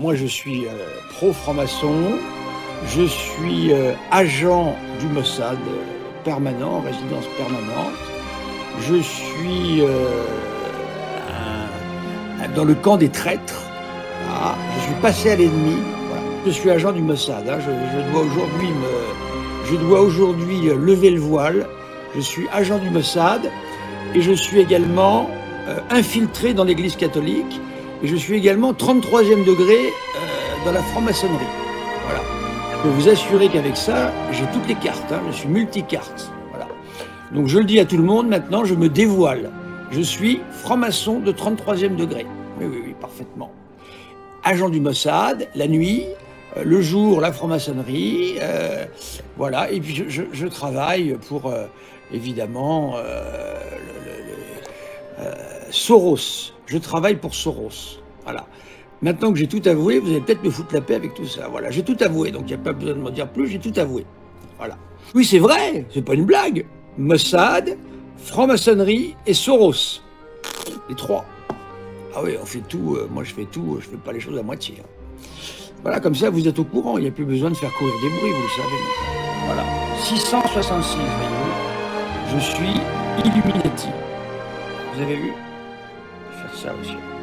moi je suis pro-franc-maçon, je suis agent du Mossad permanent, résidence permanente, je suis dans le camp des traîtres, voilà. Je suis passé à l'ennemi, voilà. Je suis agent du Mossad, hein. Je dois aujourd'hui lever le voile, je suis agent du Mossad et je suis également infiltré dans l'église catholique et je suis également 33e degré dans la franc-maçonnerie. Voilà. Je peux vous assurer qu'avec ça, j'ai toutes les cartes, hein. Je suis multicarte. Voilà. Donc je le dis à tout le monde, maintenant je me dévoile. Je suis franc-maçon de 33e degré. Oui, oui, oui, parfaitement. Agent du Mossad, la nuit, le jour, la franc-maçonnerie, voilà. Et puis je travaille pour, évidemment, Soros. Je travaille pour Soros. Voilà. Maintenant que j'ai tout avoué, vous allez peut-être me foutre la paix avec tout ça. Voilà, j'ai tout avoué, donc il n'y a pas besoin de m'en dire plus, j'ai tout avoué. Voilà. Oui, c'est vrai, c'est pas une blague. Mossad, franc-maçonnerie et Soros. Les trois. Ah oui, on fait tout, moi je fais tout, je fais pas les choses à moitié. Hein. Voilà, comme ça vous êtes au courant, il n'y a plus besoin de faire courir des bruits, vous le savez. Voilà. 666, voyez-vous, je suis Illuminati. Vous avez vu? Je vais faire ça aussi.